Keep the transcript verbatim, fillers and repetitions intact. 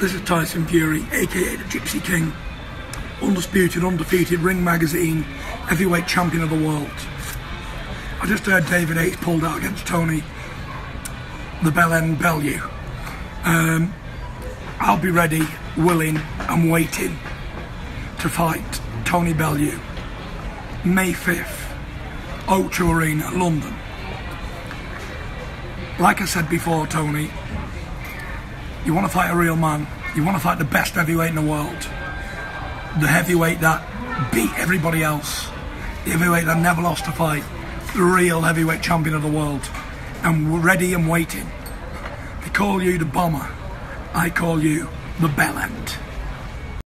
This is Tyson Fury, aka the Gypsy King, undisputed, undefeated Ring Magazine heavyweight champion of the world. I just heard David Haye's pulled out against Tony the Bellend Bellew. Um, I'll be ready, willing and waiting to fight Tony Bellew May fifth, O two Arena, London. Like I said before, Tony, you want to fight a real man, you want to fight the best heavyweight in the world, the heavyweight that beat everybody else, the heavyweight that never lost a fight, the real heavyweight champion of the world. I'm ready and waiting. They call you the Bomber, I call you the Bellend.